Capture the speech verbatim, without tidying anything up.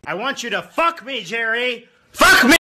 I want you to fuck me, Jerry! Fuck me!